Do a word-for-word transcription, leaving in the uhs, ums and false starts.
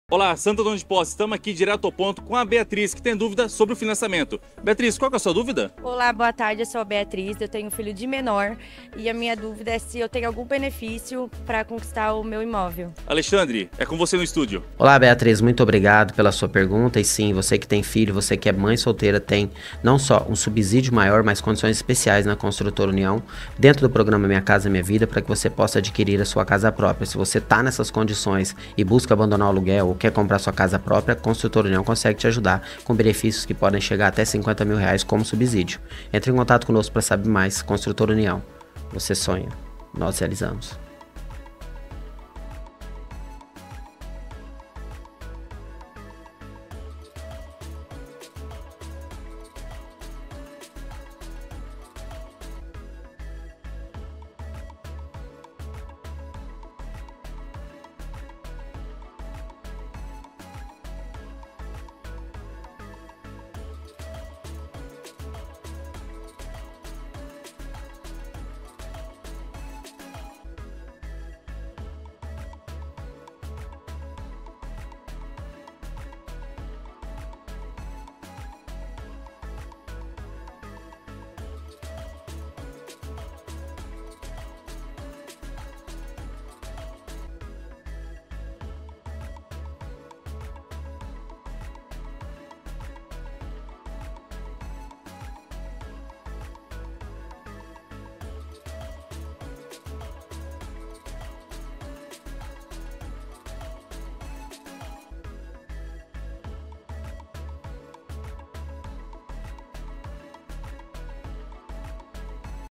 Olá, Santo Antônio de Posse, estamos aqui direto ao ponto com a Beatriz, que tem dúvida sobre o financiamento. Beatriz, qual que é a sua dúvida? Olá, boa tarde, eu sou a Beatriz, eu tenho um filho de menor e a minha dúvida é se eu tenho algum benefício para conquistar o meu imóvel. Alexandre, é com você no estúdio. Olá, Beatriz, muito obrigado pela sua pergunta. E sim, você que tem filho, você que é mãe solteira, tem não só um subsídio maior, mas condições especiais na Construtora União, dentro do programa Minha Casa Minha Vida, para que você possa adquirir a sua casa própria. Se você está nessas condições e busca abandonar o aluguel ou quer comprar sua casa própria, a Construtora União consegue te ajudar com benefícios que podem chegar até cinquenta mil reais como subsídio. Entre em contato conosco para saber mais. Construtora União. Você sonha, nós realizamos.